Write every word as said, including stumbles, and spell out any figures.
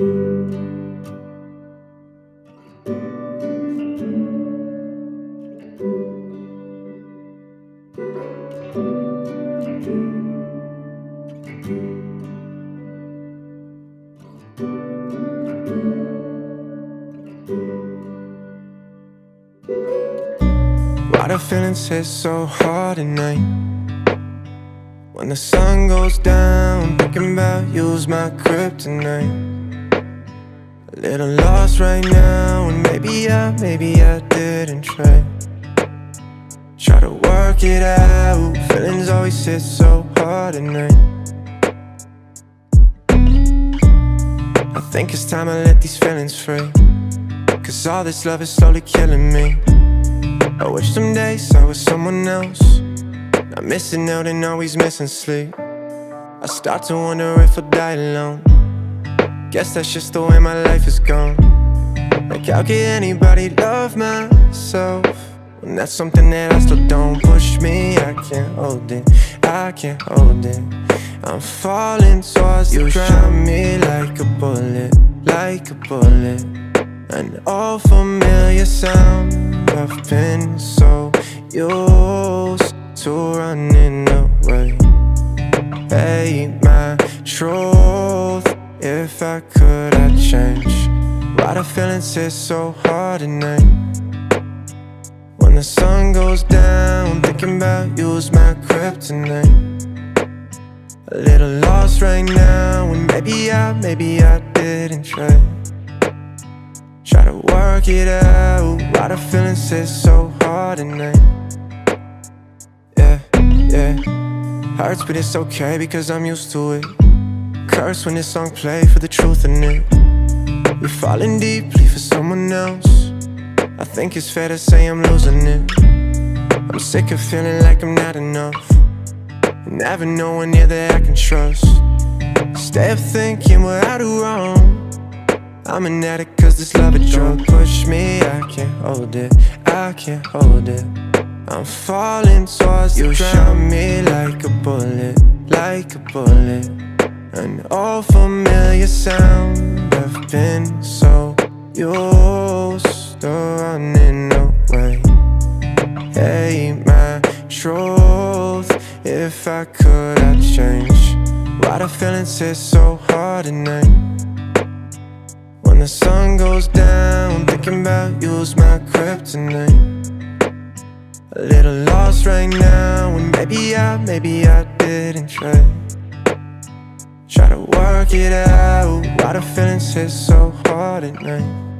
Why the feelings hit so hard at night? When the sun goes down, thinking about you's my kryptonite. A little lost right now, and maybe I, maybe I didn't try. Try to work it out, feelings always hit so hard at night. I think it's time I let these feelings free, 'cause all this love is slowly killing me. I wish some days I was someone else, not missing out and always missing sleep. I start to wonder if I'll die alone. Guess that's just the way my life is gone. Like, how can anybody love myself when that's something that I still don't? Push me, I can't hold it, I can't hold it. I'm falling towards the ground. You shot me like a bullet, like a bullet. An old familiar sound, I've been so used to running away. Hey, my truth, if I could, I'd change. Why the feelings hit so hard at night? When the sun goes down, thinking about you's my kryptonite. A little lost right now, and maybe I, maybe I didn't try. Try to work it out, why the feelings hit so hard at night. Yeah, yeah, hurts but it's okay because I'm used to it. Curse when this song play for the truth in it. You're falling deeply for someone else, I think it's fair to say I'm losing it. I'm sick of feeling like I'm not enough, never knowing near that I can trust. Stay up thinking what I do wrong. I'm an addict 'cause this love a drug. Push me, I can't hold it, I can't hold it. I'm falling towards the ground. You shot me like a bullet, like a bullet. An old familiar sound, I've been so used to running away. Hey, my truth, if I could, I'd change. Why the feelings hit so hard at night? When the sun goes down, thinking about you's my kryptonite. A little lost right now, and maybe I, maybe I didn't try. Try to work it out, why the feelings hit so hard at night.